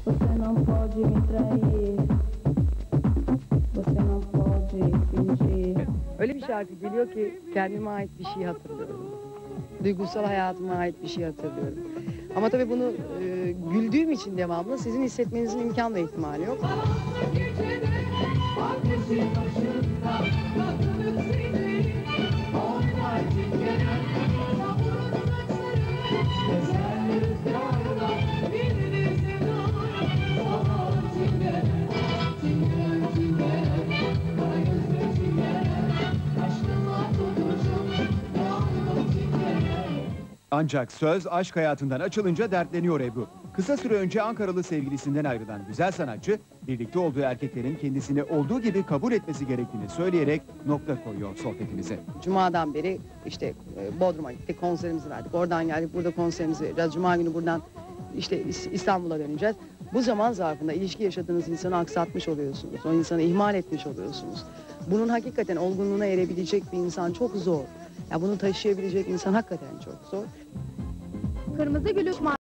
Você não pode me trair. Você não pode fingir. Öyle bir şarkı geliyor ki kendime ait bir şey hatırlıyorum. Duygusal hayatıma ait bir şey hatırlıyorum. Ama tabii bunu güldüğüm için devamlı sizin hissetmenizin imkan ve ihtimali yok. Ancak söz aşk hayatından açılınca dertleniyor Ebru. Kısa süre önce Ankaralı sevgilisinden ayrılan güzel sanatçı, birlikte olduğu erkeklerin kendisini olduğu gibi kabul etmesi gerektiğini söyleyerek nokta koyuyor sohbetimize. Cuma'dan beri işte Bodrum'a gittik, konserimizi verdik. Oradan geldik, burada konserimizi vereceğiz. Cuma günü buradan işte İstanbul'a döneceğiz. Bu zaman zarfında ilişki yaşadığınız insanı aksatmış oluyorsunuz. O insanı ihmal etmiş oluyorsunuz. Bunun hakikaten olgunluğuna erebilecek bir insan çok zor. Ya bunu taşıyabilecek insan hakikaten çok zor. Kırmızı gülüş